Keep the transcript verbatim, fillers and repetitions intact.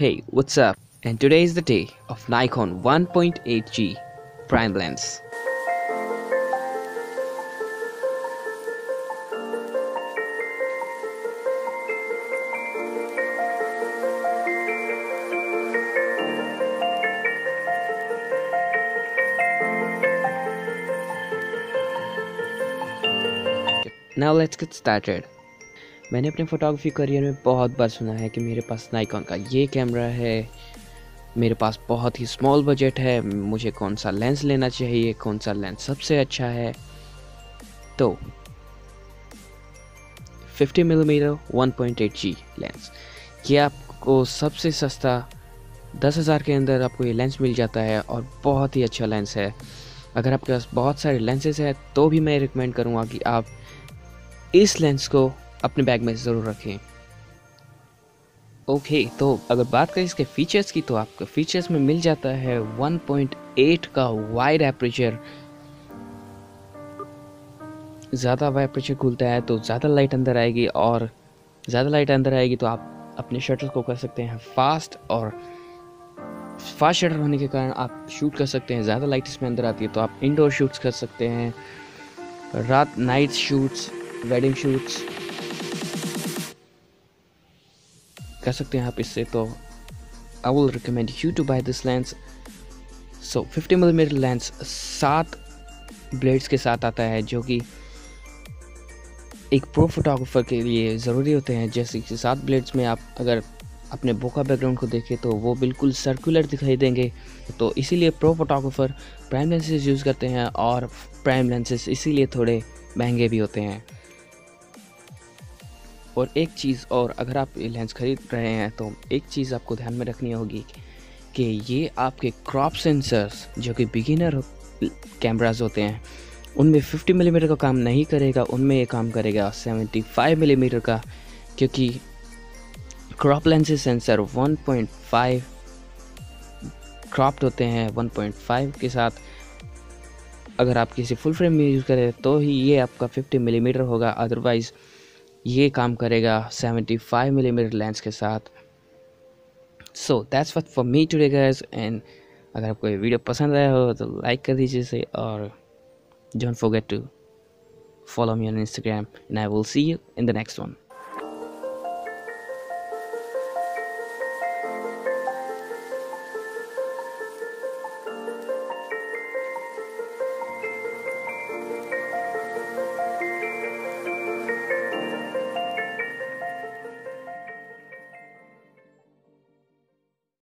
Hey, what's up? And today is the day of Nikon one point eight G prime lens. Now let's get started. मैंने अपने photography career में बहुत बार सुना है कि मेरे पास नाइकॉन का ये कैमरा है, मेरे पास बहुत ही स्मॉल बजट है, मुझे कौन सा लेंस लेना चाहिए, कौन सा लेंस सबसे अच्छा है। तो fifty millimetre one point eight G lens, ये आपको सबसे सस्ता दस हज़ार के अंदर आपको ये लेंस मिल जाता है और बहुत ही अच्छा लेंस है। अगर आपके पास बहुत सारे लेंसेज हैं तो भी मैं रिकमेंड करूँगा कि आप इस लेंस को अपने बैग में ज़रूर रखें। ओके okay, तो अगर बात करें इसके फीचर्स की तो आपको फीचर्स में मिल जाता है वन पॉइंट एट का वाइड एपरेचर। ज़्यादा वाइड एपरेचर खुलता है तो ज़्यादा लाइट अंदर आएगी, और ज़्यादा लाइट अंदर आएगी तो आप अपने शटर को कर सकते हैं फास्ट, और फास्ट शटर होने के कारण आप शूट कर सकते हैं। ज़्यादा लाइट इसमें अंदर आती है तो आप इंडोर शूट्स कर सकते हैं, रात नाइट शूट्स, वेडिंग शूट्स कर सकते हैं आप इससे। तो I will recommend you to buy this lens. So fifty millimetre lens सात ब्लेड्स के साथ आता है, जो कि एक प्रो फोटोग्राफर के लिए ज़रूरी होते हैं। जैसे कि सात ब्लेड्स में आप अगर अपने बोका बैकग्राउंड को देखें तो वो बिल्कुल सर्कुलर दिखाई देंगे, तो इसीलिए pro photographer prime lenses use करते हैं, और प्राइम लेंसेज इसीलिए थोड़े महंगे भी होते हैं। और एक चीज़ और, अगर आप ये लेंस ख़रीद रहे हैं तो एक चीज़ आपको ध्यान में रखनी होगी कि ये आपके क्रॉप सेंसर्स जो कि बिगिनर कैमरास होते हैं उनमें फिफ्टी मिलीमीटर का काम नहीं करेगा, उनमें ये काम करेगा सेवेंटी फाइव मिलीमीटर का, क्योंकि crop lenses sensor one point five cropped होते हैं। वन पॉइंट फाइव के साथ अगर आप किसी फुल फ्रेम में यूज़ करें तो ही ये आपका फिफ्टी मिलीमीटर होगा, अदरवाइज़ ये काम करेगा सेवेंटी फाइव मिलीमीटर लेंस के साथ। So that's what for me today guys, and अगर आपको ये वीडियो पसंद आया हो तो लाइक कर दीजिए इसे, और don't forget to follow me on Instagram, and I will see you in the next one.